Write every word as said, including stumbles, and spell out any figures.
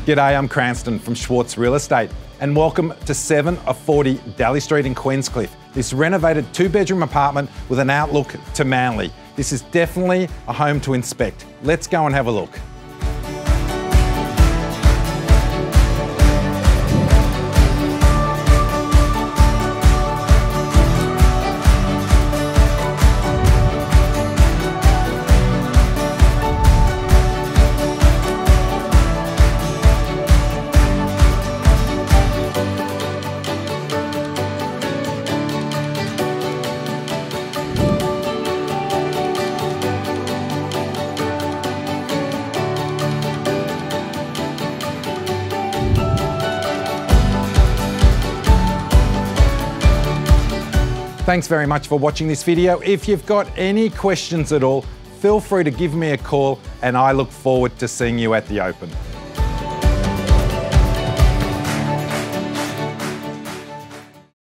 G'day, I'm Cranston from Schwarz Real Estate, and welcome to seven of forty Dalley Street in Queenscliff. This renovated two-bedroom apartment with an outlook to Manly. This is definitely a home to inspect. Let's go and have a look. Thanks very much for watching this video. If you've got any questions at all, feel free to give me a call and I look forward to seeing you at the open.